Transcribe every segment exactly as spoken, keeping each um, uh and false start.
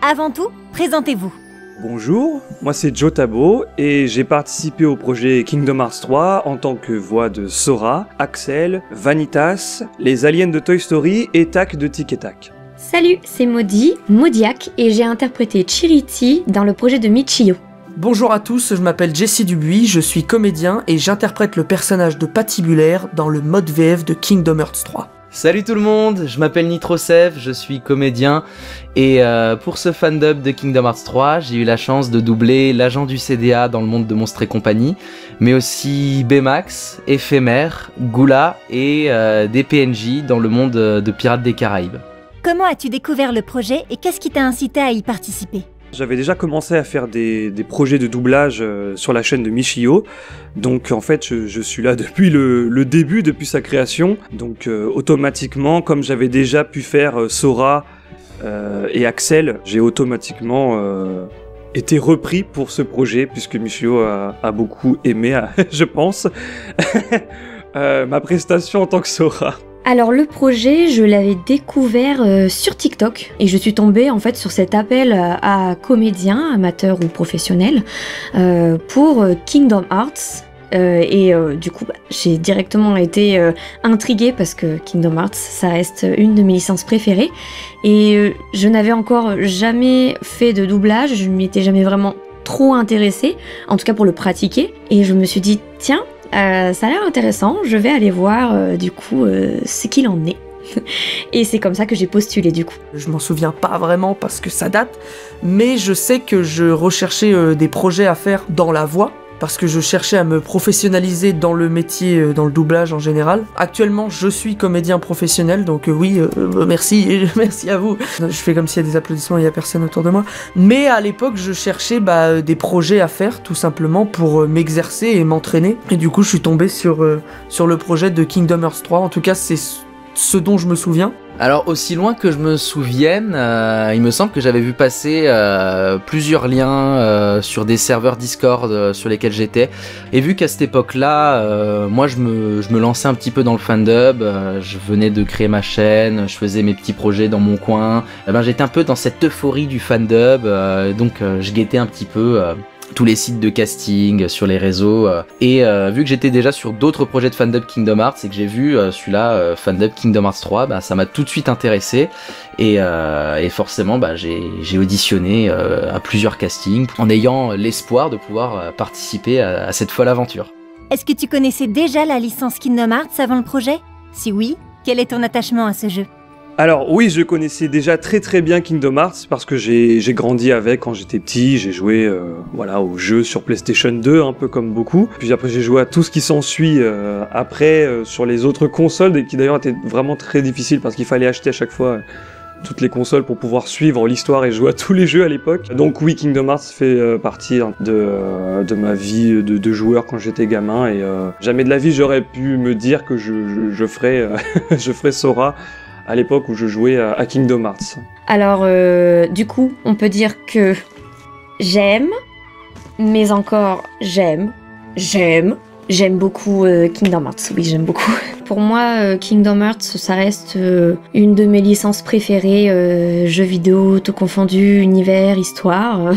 Avant tout, présentez-vous. Bonjour, moi c'est Joe Tabo et j'ai participé au projet Kingdom Hearts trois en tant que voix de Sora, Axel, Vanitas, les aliens de Toy Story et Tak de Tic et Tac. Salut, c'est Maudie, Maudiac, et j'ai interprété Chiriti dans le projet de Michio. Bonjour à tous, je m'appelle Jesse Dubuis, je suis comédien et j'interprète le personnage de Patibulaire dans le mode V F de Kingdom Hearts trois. Salut tout le monde, je m'appelle Nitrosev, je suis comédien et euh, pour ce fandub de Kingdom Hearts trois, j'ai eu la chance de doubler l'agent du C D A dans le monde de Monstres et compagnie, mais aussi Baymax, Éphémère, Gula et euh, des P N J dans le monde de Pirates des Caraïbes. Comment as-tu découvert le projet et qu'est-ce qui t'a incité à y participer ? J'avais déjà commencé à faire des, des projets de doublage euh, sur la chaîne de Michio, donc en fait je, je suis là depuis le, le début, depuis sa création, donc euh, automatiquement, comme j'avais déjà pu faire euh, Sora euh, et Axel, j'ai automatiquement euh, été repris pour ce projet, puisque Michio a, a beaucoup aimé, je pense, euh, ma prestation en tant que Sora. Alors le projet, je l'avais découvert euh, sur TikTok et je suis tombée en fait sur cet appel à, à comédiens, amateurs ou professionnels euh, pour euh, Kingdom Hearts euh, et euh, du coup bah, j'ai directement été euh, intriguée parce que Kingdom Hearts ça reste une de mes licences préférées et euh, je n'avais encore jamais fait de doublage, je ne m'y étais jamais vraiment trop intéressée, en tout cas pour le pratiquer, et je me suis dit tiens, Euh, ça a l'air intéressant, je vais aller voir euh, du coup euh, ce qu'il en est. Et c'est comme ça que j'ai postulé du coup. Je m'en souviens pas vraiment parce que ça date, mais je sais que je recherchais euh, des projets à faire dans la voix, parce que je cherchais à me professionnaliser dans le métier, euh, dans le doublage en général. Actuellement, je suis comédien professionnel, donc euh, oui, euh, merci, merci à vous. Je fais comme s'il y a des applaudissements, il y a personne autour de moi. Mais à l'époque, je cherchais bah, des projets à faire, tout simplement, pour euh, m'exercer et m'entraîner. Et du coup, je suis tombé sur, euh, sur le projet de Kingdom Hearts trois, en tout cas, c'est ce dont je me souviens. Alors aussi loin que je me souvienne, euh, il me semble que j'avais vu passer euh, plusieurs liens euh, sur des serveurs Discord euh, sur lesquels j'étais, et vu qu'à cette époque-là, euh, moi je me, je me lançais un petit peu dans le fandub, euh, je venais de créer ma chaîne, je faisais mes petits projets dans mon coin, eh ben, j'étais un peu dans cette euphorie du fandub, euh, donc euh, je guettais un petit peu euh, tous les sites de casting sur les réseaux, euh, et euh, vu que j'étais déjà sur d'autres projets de fandub Kingdom Hearts et que j'ai vu euh, celui-là euh, fandub Kingdom Hearts trois, bah, ça m'a tout de suite intéressé et, euh, et forcément bah, j'ai, j'ai auditionné euh, à plusieurs castings en ayant l'espoir de pouvoir euh, participer à, à cette folle aventure. Est-ce que tu connaissais déjà la licence Kingdom Hearts avant le projet ? Si oui, quel est ton attachement à ce jeu ? Alors oui, je connaissais déjà très très bien Kingdom Hearts parce que j'ai, j'ai grandi avec quand j'étais petit, j'ai joué euh, voilà, aux jeux sur PlayStation deux, un peu comme beaucoup. Puis après j'ai joué à tout ce qui s'ensuit euh, après euh, sur les autres consoles, et qui d'ailleurs étaient vraiment très difficiles parce qu'il fallait acheter à chaque fois euh, toutes les consoles pour pouvoir suivre l'histoire et jouer à tous les jeux à l'époque. Donc oui, Kingdom Hearts fait euh, partie de, euh, de ma vie de, de joueur quand j'étais gamin, et euh, jamais de la vie j'aurais pu me dire que je, je, je ferais, euh, je ferais Sora à l'époque où je jouais à Kingdom Hearts. Alors, euh, du coup, on peut dire que j'aime, mais encore j'aime, j'aime, j'aime beaucoup euh, Kingdom Hearts, oui, j'aime beaucoup. Pour moi, euh, Kingdom Hearts, ça reste euh, une de mes licences préférées, euh, jeux vidéo, tout confondu, univers, histoire.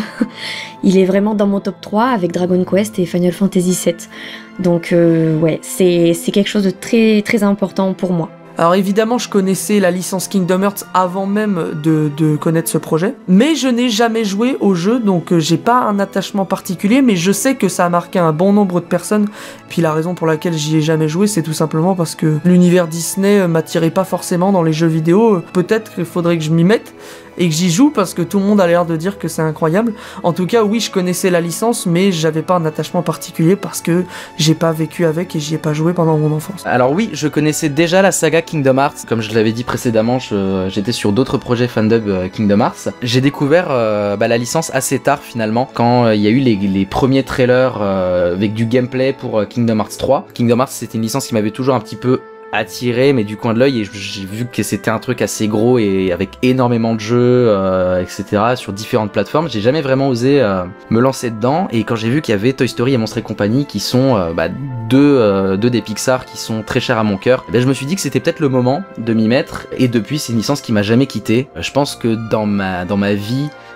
Il est vraiment dans mon top trois avec Dragon Quest et Final Fantasy sept. Donc, euh, ouais, c'est, c'est quelque chose de très, très important pour moi. Alors évidemment, je connaissais la licence Kingdom Hearts avant même de, de connaître ce projet, mais je n'ai jamais joué au jeu, donc euh, j'ai pas un attachement particulier, mais je sais que ça a marqué un bon nombre de personnes. Puis la raison pour laquelle j'y ai jamais joué, c'est tout simplement parce que l'univers Disney euh, m'attirait pas forcément dans les jeux vidéo. Peut-être qu'il faudrait que je m'y mette et que j'y joue parce que tout le monde a l'air de dire que c'est incroyable. En tout cas, oui, je connaissais la licence, mais j'avais pas un attachement particulier parce que j'ai pas vécu avec et j'y ai pas joué pendant mon enfance. Alors oui, je connaissais déjà la saga Kingdom Hearts, comme je l'avais dit précédemment, je, j'étais sur d'autres projets fandub euh, Kingdom Hearts. J'ai découvert euh, bah, la licence assez tard finalement, quand il euh, y a eu les, les premiers trailers euh, avec du gameplay pour euh, Kingdom Hearts trois. Kingdom Hearts, c'était une licence qui m'avait toujours un petit peu attiré, mais du coin de l'œil, et j'ai vu que c'était un truc assez gros et avec énormément de jeux, euh, et cetera sur différentes plateformes. J'ai jamais vraiment osé euh, me lancer dedans, et quand j'ai vu qu'il y avait Toy Story et Monstres et compagnie qui sont euh, bah, deux, euh, deux des Pixar qui sont très chers à mon cœur, ben, je me suis dit que c'était peut-être le moment de m'y mettre, et depuis c'est une licence qui m'a jamais quitté. Je pense que dans ma, dans ma vie,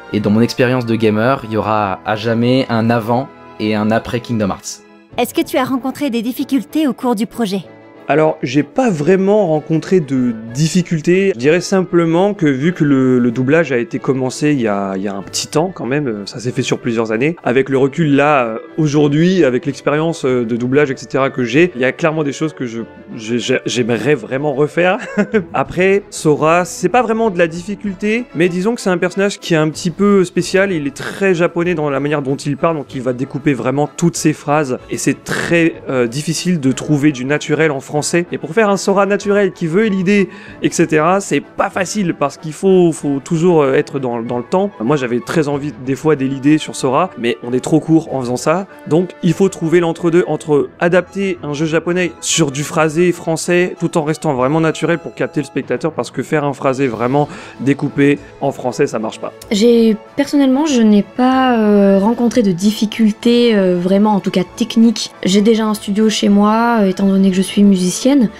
Et dans mon expérience de gamer, il y aura à jamais un avant et un après Kingdom Hearts. Est-ce que tu as rencontré des difficultés au cours du projet ? Alors, j'ai pas vraiment rencontré de difficultés. Je dirais simplement que vu que le, le doublage a été commencé il y a, il y a un petit temps quand même, ça s'est fait sur plusieurs années. Avec le recul là, aujourd'hui, avec l'expérience de doublage, et cetera que j'ai, il y a clairement des choses que je, je j'aimerais vraiment refaire. Après, Sora, c'est pas vraiment de la difficulté, mais disons que c'est un personnage qui est un petit peu spécial. Il est très japonais dans la manière dont il parle, donc il va découper vraiment toutes ses phrases, et c'est très euh, difficile de trouver du naturel en français. Et pour faire un Sora naturel qui veut l'idée, et cetera, c'est pas facile parce qu'il faut, faut toujours être dans, dans le temps. Moi, j'avais très envie des fois d'idées sur Sora, mais on est trop court en faisant ça. Donc, il faut trouver l'entre-deux entre adapter un jeu japonais sur du phrasé français tout en restant vraiment naturel pour capter le spectateur, parce que faire un phrasé vraiment découpé en français, ça marche pas. J'ai personnellement, je n'ai pas euh, rencontré de difficultés euh, vraiment, en tout cas techniques. J'ai déjà un studio chez moi, euh, étant donné que je suis musicienne.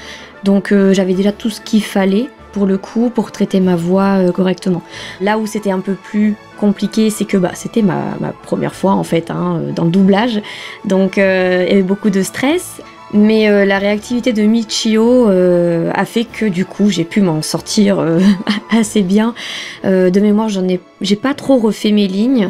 Donc euh, j'avais déjà tout ce qu'il fallait pour le coup pour traiter ma voix euh, correctement. Là où c'était un peu plus compliqué, c'est que bah, c'était ma, ma première fois en fait hein, dans le doublage, donc euh, il y avait beaucoup de stress. Mais euh, la réactivité de Michio euh, a fait que du coup j'ai pu m'en sortir euh, assez bien. Euh, de mémoire, j'en ai, j'ai pas trop refait mes lignes.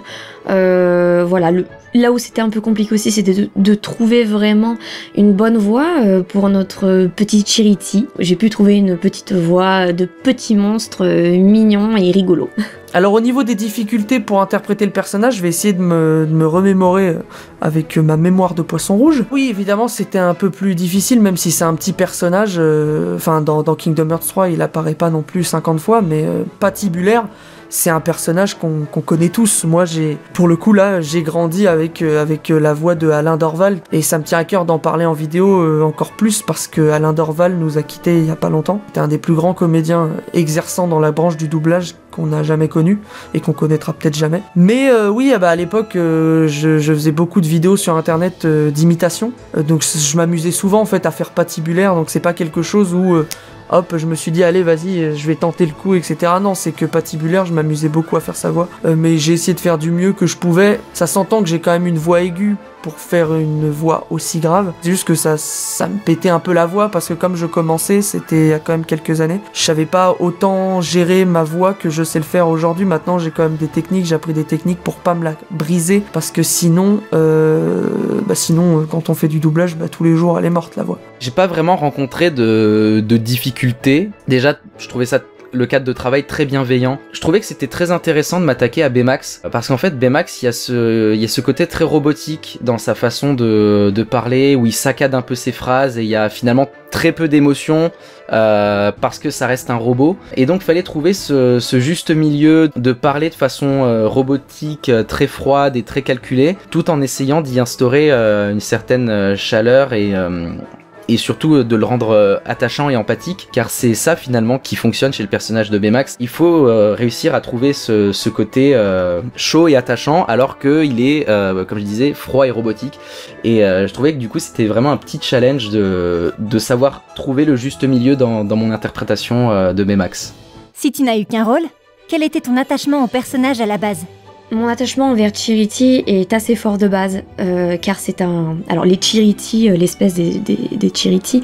Euh, voilà, le, là où c'était un peu compliqué aussi, c'était de, de trouver vraiment une bonne voix euh, pour notre petit Chiriti. J'ai pu trouver une petite voix de petit monstre euh, mignon et rigolo. Alors au niveau des difficultés pour interpréter le personnage, je vais essayer de me, de me remémorer avec ma mémoire de poisson rouge. Oui, évidemment, c'était un peu plus difficile, même si c'est un petit personnage. Enfin, euh, dans, dans Kingdom Hearts trois, il apparaît pas non plus cinquante fois, mais euh, Patibulaire, c'est un personnage qu'on qu'on connaît tous. Moi, j'ai, pour le coup, là, j'ai grandi avec, euh, avec la voix de Alain Dorval, et ça me tient à cœur d'en parler en vidéo euh, encore plus, parce que Alain Dorval nous a quittés il y a pas longtemps. C'était un des plus grands comédiens exerçant dans la branche du doublage qu'on n'a jamais connu, et qu'on connaîtra peut-être jamais. Mais euh, oui, bah, à l'époque, euh, je, je faisais beaucoup de vidéos sur internet euh, d'imitation, euh, donc je m'amusais souvent en fait à faire Patibulaire, donc c'est pas quelque chose où... Euh, hop, je me suis dit, allez, vas-y, je vais tenter le coup, et cetera. Non, c'est que Patibulaire, je m'amusais beaucoup à faire sa voix. Euh, mais j'ai essayé de faire du mieux que je pouvais. Ça s'entend que j'ai quand même une voix aiguë pour faire une voix aussi grave. C'est juste que ça, ça me pétait un peu la voix, parce que comme je commençais, c'était il y a quand même quelques années, je savais pas autant gérer ma voix que je sais le faire aujourd'hui. Maintenant, j'ai quand même des techniques, j'ai appris des techniques pour pas me la briser, parce que sinon, euh, bah sinon, quand on fait du doublage, bah tous les jours, elle est morte, la voix. J'ai pas vraiment rencontré de, de difficultés. Déjà, je trouvais ça le cadre de travail très bienveillant. Je trouvais que c'était très intéressant de m'attaquer à Baymax, parce qu'en fait Baymax, il y a ce, il y a ce côté très robotique dans sa façon de, de parler, où il saccade un peu ses phrases, et il y a finalement très peu d'émotions, euh, parce que ça reste un robot. Et donc fallait trouver ce, ce juste milieu de parler de façon euh, robotique, euh, très froide et très calculée, tout en essayant d'y instaurer euh, une certaine euh, chaleur et... Euh, et surtout de le rendre attachant et empathique, car c'est ça finalement qui fonctionne chez le personnage de Baymax. Il faut euh, réussir à trouver ce, ce côté euh, chaud et attachant, alors qu'il est, euh, comme je disais, froid et robotique. Et euh, je trouvais que du coup c'était vraiment un petit challenge de, de savoir trouver le juste milieu dans, dans mon interprétation euh, de Baymax. Si tu n'as eu qu'un rôle, quel était ton attachement au personnage à la base ? Mon attachement envers Chiriti est assez fort de base, euh, car c'est un... Alors les Chiriti, euh, l'espèce des, des, des Chiriti,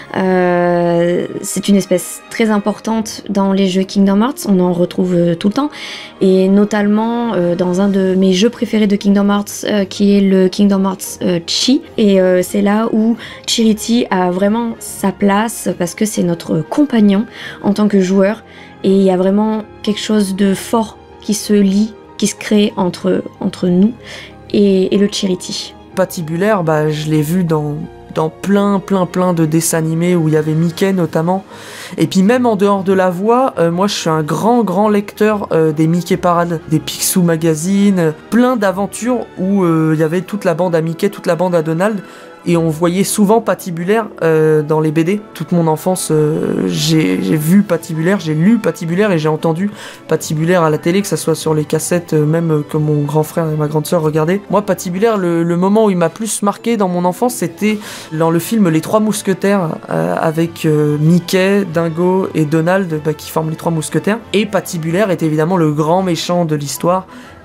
euh, c'est une espèce très importante dans les jeux Kingdom Hearts, on en retrouve euh, tout le temps, et notamment euh, dans un de mes jeux préférés de Kingdom Hearts, euh, qui est le Kingdom Hearts euh, Chi, et euh, c'est là où Chiriti a vraiment sa place, parce que c'est notre compagnon en tant que joueur, et il y a vraiment quelque chose de fort qui se lie, qui se crée entre, entre nous et, et le Chiriti. Patibulaire, bah, je l'ai vu dans, dans plein plein plein de dessins animés où il y avait Mickey notamment. Et puis même en dehors de la voix, euh, moi je suis un grand grand lecteur euh, des Mickey Parades, des Picsou Magazine, euh, plein d'aventures où euh, il y avait toute la bande à Mickey, toute la bande à Donald. Et on voyait souvent Patibulaire euh, dans les B D. Toute mon enfance, euh, j'ai vu Patibulaire, j'ai lu Patibulaire et j'ai entendu Patibulaire à la télé, que ça soit sur les cassettes, euh, même euh, que mon grand frère et ma grande sœur regardaient. Moi, Patibulaire, le, le moment où il m'a plus marqué dans mon enfance, c'était dans le film Les Trois Mousquetaires, euh, avec euh, Mickey, Dingo et Donald, bah, qui forment les Trois Mousquetaires. Et Patibulaire est évidemment le grand méchant de l'histoire.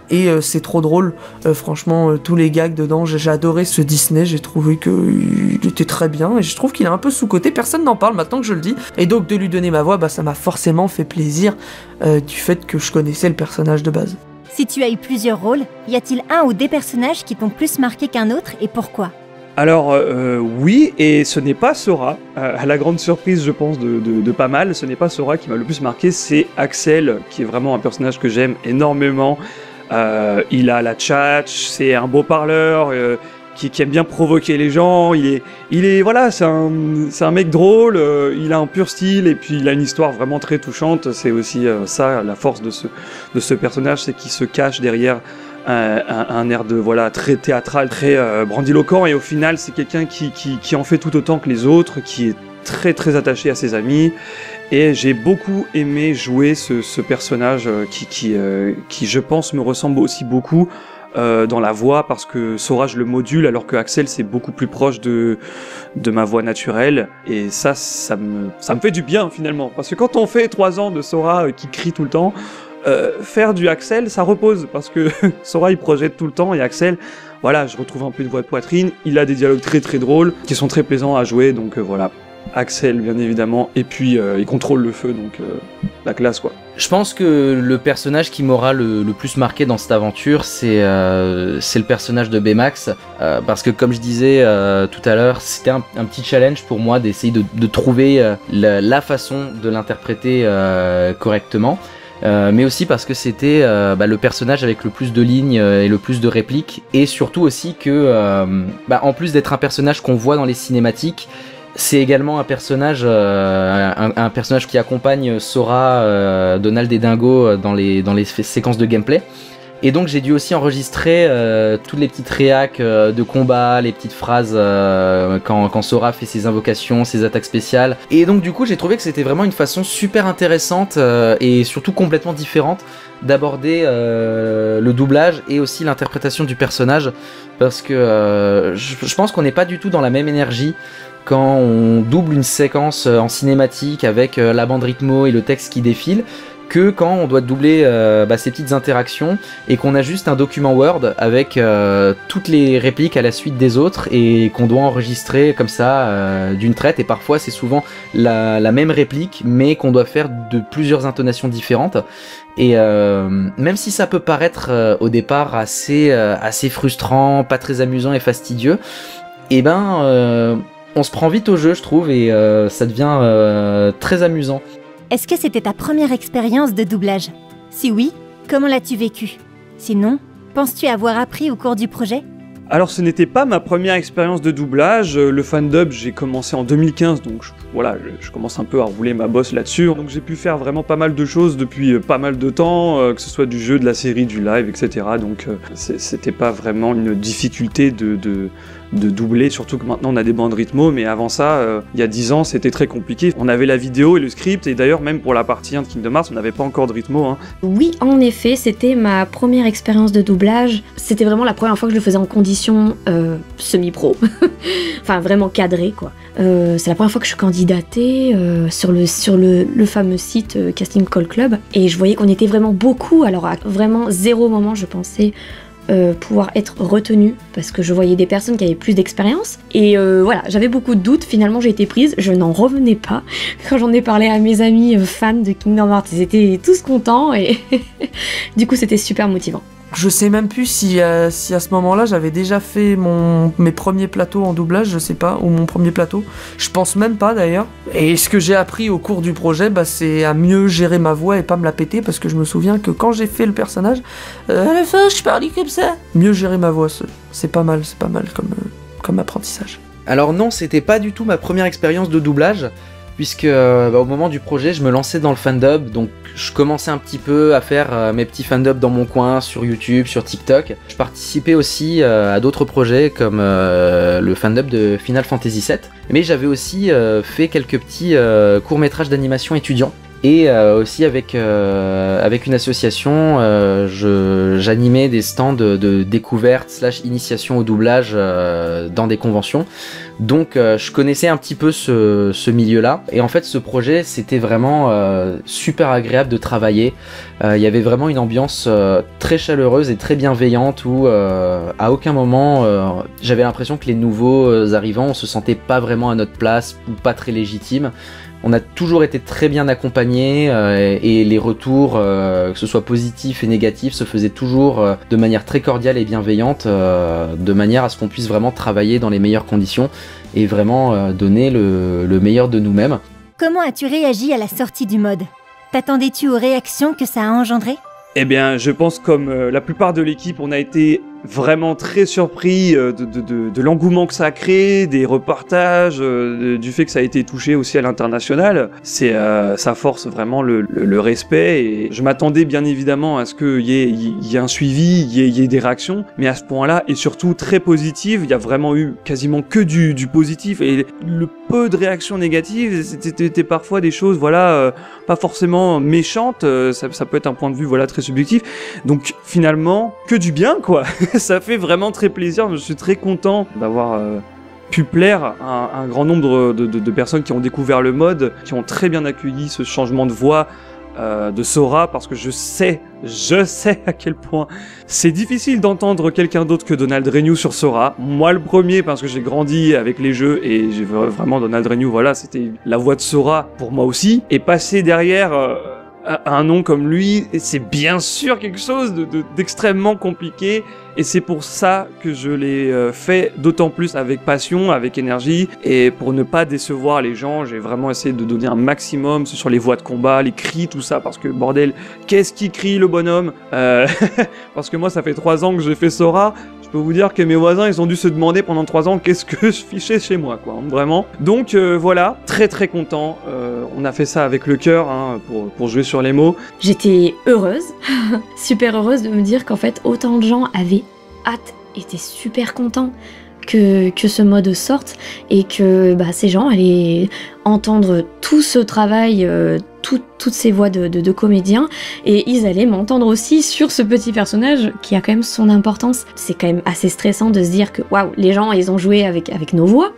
et euh, c'est trop drôle. Euh, franchement, euh, tous les gags dedans, j'ai, j'ai adoré ce Disney, j'ai trouvé qu'il était très bien, et je trouve qu'il est un peu sous-coté, personne n'en parle maintenant que je le dis, et donc de lui donner ma voix, bah, ça m'a forcément fait plaisir euh, du fait que je connaissais le personnage de base. Si tu as eu plusieurs rôles, y a-t-il un ou des personnages qui t'ont plus marqué qu'un autre et pourquoi ? Alors euh, oui, et ce n'est pas Sora, euh, à la grande surprise je pense de, de, de pas mal, ce n'est pas Sora qui m'a le plus marqué, c'est Axel, qui est vraiment un personnage que j'aime énormément. Euh, il a la tchatch, c'est un beau parleur, euh, qui, qui aime bien provoquer les gens, il est, il est voilà, c'est un, c'est un mec drôle, euh, il a un pur style, et puis il a une histoire vraiment très touchante, c'est aussi euh, ça, la force de ce, de ce personnage, c'est qu'il se cache derrière Un, un, un air de voilà très théâtral, très euh, grandiloquent, et au final c'est quelqu'un qui, qui, qui en fait tout autant que les autres, qui est très très attaché à ses amis, et j'ai beaucoup aimé jouer ce, ce personnage euh, qui, qui, euh, qui je pense me ressemble aussi beaucoup euh, dans la voix, parce que Sora je le module alors que Axel c'est beaucoup plus proche de, de ma voix naturelle, et ça, ça me, ça me fait du bien finalement, parce que quand on fait trois ans de Sora euh, qui crie tout le temps, Euh, faire du Axel, ça repose, parce que Sora il projette tout le temps, et Axel, voilà, je retrouve un peu une voix de poitrine, il a des dialogues très très drôles, qui sont très plaisants à jouer, donc euh, voilà, Axel bien évidemment, et puis euh, il contrôle le feu, donc euh, la classe quoi. Je pense que le personnage qui m'aura le, le plus marqué dans cette aventure, c'est euh, c'est le personnage de Baymax, euh, parce que comme je disais euh, tout à l'heure, c'était un, un petit challenge pour moi d'essayer de, de trouver euh, la, la façon de l'interpréter euh, correctement. Euh, mais aussi parce que c'était euh, bah, le personnage avec le plus de lignes euh, et le plus de répliques, et surtout aussi que euh, bah, en plus d'être un personnage qu'on voit dans les cinématiques, c'est également un personnage euh, un, un personnage qui accompagne Sora, euh, Donald et Dingo dans les, dans les séquences de gameplay. Et donc j'ai dû aussi enregistrer euh, toutes les petites réacs euh, de combat, les petites phrases euh, quand, quand Sora fait ses invocations, ses attaques spéciales. Et donc du coup j'ai trouvé que c'était vraiment une façon super intéressante euh, et surtout complètement différente d'aborder euh, le doublage et aussi l'interprétation du personnage, parce que euh, je, je pense qu'on n'est pas du tout dans la même énergie quand on double une séquence en cinématique avec euh, la bande rythmo et le texte qui défile, que quand on doit doubler euh, bah, ces petites interactions et qu'on a juste un document Word avec euh, toutes les répliques à la suite des autres et qu'on doit enregistrer comme ça euh, d'une traite, et parfois c'est souvent la, la même réplique mais qu'on doit faire de plusieurs intonations différentes. Et euh, même si ça peut paraître euh, au départ assez, euh, assez frustrant, pas très amusant et fastidieux, et ben euh, on se prend vite au jeu je trouve, et euh, ça devient euh, très amusant. Est-ce que c'était ta première expérience de doublage ? Si oui, comment l'as-tu vécu ? Sinon, penses-tu avoir appris au cours du projet ? Alors ce n'était pas ma première expérience de doublage, le fandub j'ai commencé en deux mille quinze, donc je, voilà, je, je commence un peu à rouler ma bosse là-dessus, donc j'ai pu faire vraiment pas mal de choses depuis euh, pas mal de temps, euh, que ce soit du jeu, de la série, du live, et cetera. Donc euh, c'était pas vraiment une difficulté de, de, de doubler, surtout que maintenant on a des bandes rythmo, mais avant ça, euh, il y a dix ans c'était très compliqué, on avait la vidéo et le script, et d'ailleurs même pour la partie un de Kingdom Hearts on n'avait pas encore de rythmo. Hein. Oui, en effet, c'était ma première expérience de doublage, c'était vraiment la première fois que je le faisais en condition Euh, semi-pro, enfin vraiment cadré quoi. Euh, c'est la première fois que je candidatais euh, sur, le, sur le, le fameux site euh, Casting Call Club, et je voyais qu'on était vraiment beaucoup, alors à vraiment zéro moment je pensais euh, pouvoir être retenue, parce que je voyais des personnes qui avaient plus d'expérience, et euh, voilà, j'avais beaucoup de doutes, finalement j'ai été prise, je n'en revenais pas. Quand j'en ai parlé à mes amis euh, fans de Kingdom Hearts, ils étaient tous contents, et du coup c'était super motivant. Je sais même plus si, euh, si à ce moment-là j'avais déjà fait mon, mes premiers plateaux en doublage, je sais pas, ou mon premier plateau. Je pense même pas d'ailleurs. Et ce que j'ai appris au cours du projet, bah, c'est à mieux gérer ma voix et pas me la péter, parce que je me souviens que quand j'ai fait le personnage, euh, à la fin je parlais comme ça. Mieux gérer ma voix, c'est pas mal, c'est pas mal comme, euh, comme apprentissage. Alors non, c'était pas du tout ma première expérience de doublage, puisque euh, bah, au moment du projet, je me lançais dans le fandub, donc je commençais un petit peu à faire euh, mes petits fandubs dans mon coin, sur YouTube, sur TikTok. Je participais aussi euh, à d'autres projets comme euh, le fandub de Final Fantasy sept, mais j'avais aussi euh, fait quelques petits euh, courts-métrages d'animation étudiants. Et euh, aussi avec, euh, avec une association, euh, je, j'animais des stands de, de découverte slash initiation au doublage euh, dans des conventions. Donc euh, je connaissais un petit peu ce, ce milieu-là. Et en fait, ce projet, c'était vraiment euh, super agréable de travailler. Il euh, y avait vraiment une ambiance euh, très chaleureuse et très bienveillante où euh, à aucun moment euh, j'avais l'impression que les nouveaux euh, arrivants, on se sentait pas vraiment à notre place ou pas très légitime. On a toujours été très bien accompagnés euh, et les retours, euh, que ce soit positifs et négatifs, se faisaient toujours euh, de manière très cordiale et bienveillante, euh, de manière à ce qu'on puisse vraiment travailler dans les meilleures conditions et vraiment euh, donner le, le meilleur de nous-mêmes. Comment as-tu réagi à la sortie du mode? T'attendais-tu aux réactions que ça a engendrées? Eh bien, je pense comme euh, la plupart de l'équipe, on a été vraiment très surpris euh, de, de, de, de l'engouement que ça a créé, des reportages, euh, de, du fait que ça a été touché aussi à l'international. C'est, euh, ça force vraiment le, le, le respect et je m'attendais bien évidemment à ce qu'il y ait, y, y ait un suivi, il y ait, y ait des réactions, mais à ce point-là, et surtout très positive, il y a vraiment eu quasiment que du, du positif et le peu de réactions négatives, c'était parfois des choses, voilà, euh, pas forcément méchantes, euh, ça, ça peut être un point de vue, voilà, très subjectif. Donc finalement, que du bien, quoi. Ça fait vraiment très plaisir, je suis très content d'avoir euh, pu plaire à un, un grand nombre de, de, de personnes qui ont découvert le mode, qui ont très bien accueilli ce changement de voix euh, de Sora, parce que je sais, je sais à quel point c'est difficile d'entendre quelqu'un d'autre que Donald Renew sur Sora. Moi le premier, parce que j'ai grandi avec les jeux et j'ai vraiment Donald Renew, voilà, c'était la voix de Sora pour moi aussi, et passer derrière... Euh, un nom comme lui, c'est bien sûr quelque chose de, de, d'extrêmement compliqué et c'est pour ça que je l'ai euh, fait d'autant plus avec passion, avec énergie et pour ne pas décevoir les gens, j'ai vraiment essayé de donner un maximum sur les voix de combat, les cris, tout ça, parce que bordel, qu'est-ce qui crie le bonhomme euh, parce que moi ça fait trois ans que j'ai fait Sora. Je peux vous dire que mes voisins, ils ont dû se demander pendant trois ans qu'est-ce que je fichais chez moi, quoi, vraiment. Donc euh, voilà, très très content. Euh, on a fait ça avec le cœur, hein, pour, pour jouer sur les mots. J'étais heureuse, super heureuse de me dire qu'en fait autant de gens avaient hâte, étaient super contents que, que ce mode sorte et que bah, ces gens allaient entendre tout ce travail, euh, tout, toutes ces voix de, de, de comédiens et ils allaient m'entendre aussi sur ce petit personnage qui a quand même son importance. C'est quand même assez stressant de se dire que waouh, les gens ils ont joué avec, avec nos voix.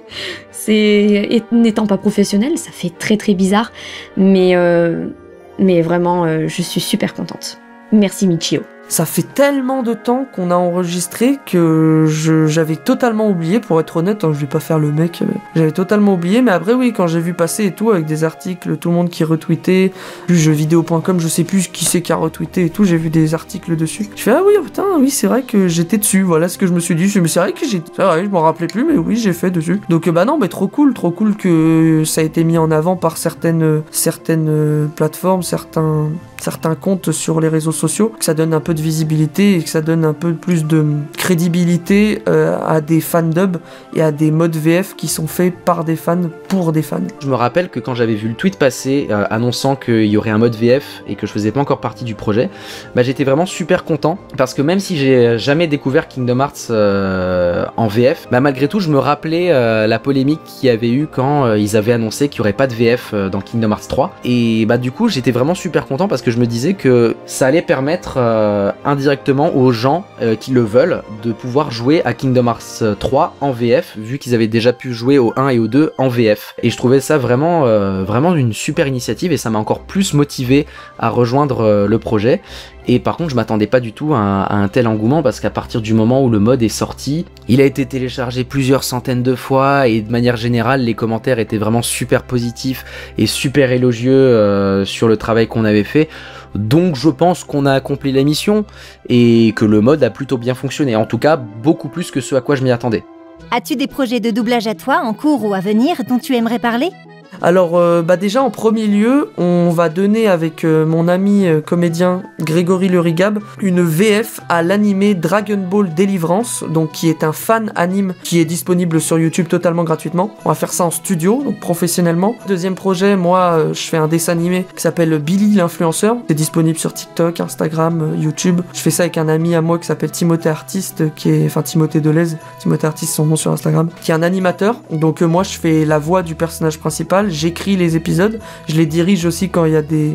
C'est, n'étant pas professionnel, ça fait très très bizarre, mais, euh, mais vraiment euh, je suis super contente. Merci Michio. Ça fait tellement de temps qu'on a enregistré que je, j'avais totalement oublié, pour être honnête, hein, je vais pas faire le mec, euh, j'avais totalement oublié, mais après oui, quand j'ai vu passer et tout, avec des articles, tout le monde qui retweetait, plus jeuxvideo point com, je sais plus qui c'est qui a retweeté et tout, j'ai vu des articles dessus. Je fais ah oui, putain, oui, c'est vrai que j'étais dessus, voilà ce que je me suis dit, je me suis dit, c'est vrai que j'ai, c'est vrai, je m'en rappelais plus, mais oui, j'ai fait dessus. Donc bah non, mais trop cool, trop cool que ça a été mis en avant par certaines, certaines plateformes, certains, certains comptes sur les réseaux sociaux, que ça donne un peu de visibilité et que ça donne un peu plus de crédibilité euh, à des fandubs et à des modes V F qui sont faits par des fans pour des fans. Je me rappelle que quand j'avais vu le tweet passer euh, annonçant qu'il y aurait un mode V F et que je faisais pas encore partie du projet, bah, j'étais vraiment super content parce que même si j'ai jamais découvert Kingdom Hearts euh, en V F, bah, malgré tout je me rappelais euh, la polémique qu'il y avait eu quand euh, ils avaient annoncé qu'il y aurait pas de V F euh, dans Kingdom Hearts trois et bah du coup j'étais vraiment super content parce que je me disais que ça allait permettre euh, indirectement aux gens euh, qui le veulent de pouvoir jouer à Kingdom Hearts trois en V F vu qu'ils avaient déjà pu jouer au un et au deux en V F et je trouvais ça vraiment euh, vraiment une super initiative et ça m'a encore plus motivé à rejoindre euh, le projet. Et par contre je m'attendais pas du tout à un, à un tel engouement parce qu'à partir du moment où le mode est sorti, il a été téléchargé plusieurs centaines de fois et de manière générale les commentaires étaient vraiment super positifs et super élogieux euh, sur le travail qu'on avait fait. Donc je pense qu'on a accompli la mission et que le mode a plutôt bien fonctionné, en tout cas beaucoup plus que ce à quoi je m'y attendais. As-tu des projets de doublage à toi, en cours ou à venir, dont tu aimerais parler ? Alors euh, bah déjà en premier lieu, on va donner avec euh, mon ami euh, comédien Grégory Lerigab une V F à l'animé Dragon Ball Deliverance, donc qui est un fan anime qui est disponible sur YouTube totalement gratuitement. On va faire ça en studio, donc professionnellement. Deuxième projet, moi euh, je fais un dessin animé qui s'appelle Billy l'influenceur. C'est disponible sur TikTok, Instagram, euh, YouTube. Je fais ça avec un ami à moi qui s'appelle Timothée Artiste, qui est, enfin Timothée Deleuze, Timothée Artiste son nom sur Instagram, qui est un animateur. Donc euh, moi je fais la voix du personnage principal. J'écris les épisodes, je les dirige aussi quand il y a des,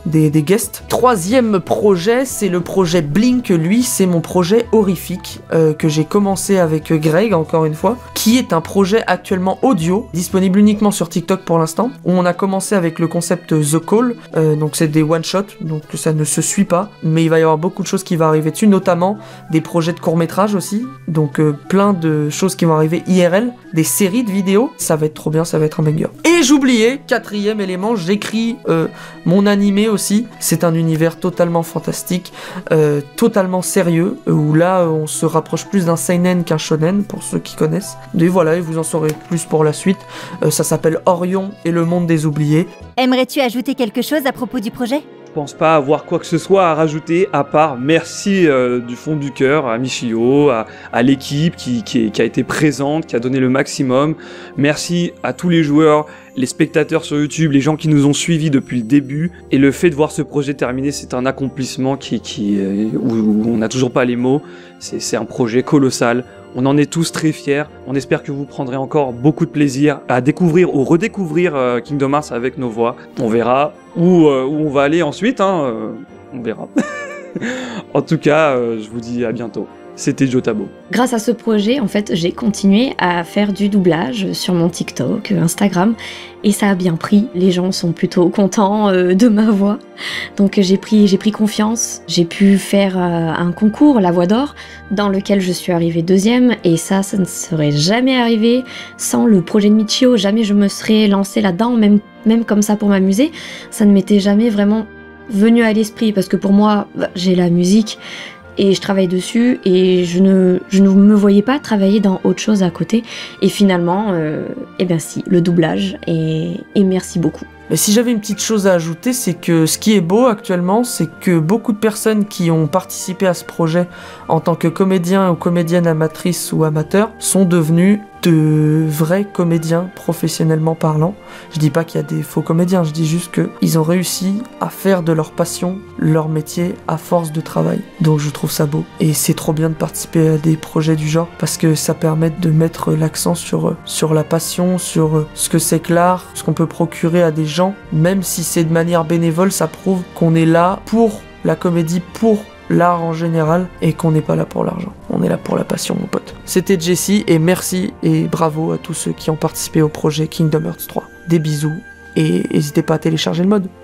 des, des guests. Troisième projet, c'est le projet Blink. Lui, c'est mon projet horrifique euh, que j'ai commencé avec Greg, encore une fois, qui est un projet actuellement audio, disponible uniquement sur TikTok pour l'instant. On a commencé avec le concept The Call, euh, donc c'est des one-shots, donc ça ne se suit pas, mais il va y avoir beaucoup de choses qui vont arriver dessus, notamment des projets de court-métrage aussi, donc euh, plein de choses qui vont arriver I R L, des séries de vidéos, ça va être trop bien, ça va être un banger. Et j'oubliais, quatrième élément, j'écris euh, mon animé aussi, c'est un univers totalement fantastique, euh, totalement sérieux, où là on se rapproche plus d'un seinen qu'un shonen, pour ceux qui connaissent. Et voilà, et vous en saurez plus pour la suite, euh, ça s'appelle Orion et le monde des oubliés. Aimerais-tu ajouter quelque chose à propos du projet ? Je pense pas avoir quoi que ce soit à rajouter à part merci euh, du fond du cœur à Michio, à, à l'équipe qui, qui, qui a été présente, qui a donné le maximum. Merci à tous les joueurs, les spectateurs sur YouTube, les gens qui nous ont suivis depuis le début. Et le fait de voir ce projet terminé, c'est un accomplissement qui, qui, euh, où, où on n'a toujours pas les mots. C'est, c'est un projet colossal. On en est tous très fiers. On espère que vous prendrez encore beaucoup de plaisir à découvrir ou redécouvrir euh, Kingdom Hearts avec nos voix. On verra où, euh, où on va aller ensuite, hein, euh, on verra. En tout cas, euh, je vous dis à bientôt. C'était Jotabo. Grâce à ce projet, en fait, j'ai continué à faire du doublage sur mon TikTok, Instagram, et ça a bien pris. Les gens sont plutôt contents euh, de ma voix. Donc j'ai pris, j'ai pris confiance. J'ai pu faire euh, un concours, la Voix d'Or, dans lequel je suis arrivée deuxième, et ça, ça ne serait jamais arrivé sans le projet de Michio. Jamais je me serais lancée là-dedans, même, même comme ça pour m'amuser. Ça ne m'était jamais vraiment venu à l'esprit, parce que pour moi, bah, j'ai la musique, et je travaille dessus et je ne, je ne me voyais pas travailler dans autre chose à côté. Et finalement, euh, eh bien si, le doublage, et, et merci beaucoup. Mais si j'avais une petite chose à ajouter, c'est que ce qui est beau actuellement, c'est que beaucoup de personnes qui ont participé à ce projet en tant que comédiens ou comédiennes amatrices ou amateurs sont devenus de vrais comédiens professionnellement parlant. Je dis pas qu'il y a des faux comédiens, je dis juste qu'ils ont réussi à faire de leur passion leur métier à force de travail. Donc je trouve ça beau. Et c'est trop bien de participer à des projets du genre parce que ça permet de mettre l'accent sur, sur la passion, sur ce que c'est que l'art, ce qu'on peut procurer à des gens. Même si c'est de manière bénévole, ça prouve qu'on est là pour la comédie, pour l'art en général, et qu'on n'est pas là pour l'argent. On est là pour la passion, mon pote. C'était Jessie, et merci et bravo à tous ceux qui ont participé au projet Kingdom Hearts trois. Des bisous, et n'hésitez pas à télécharger le mode.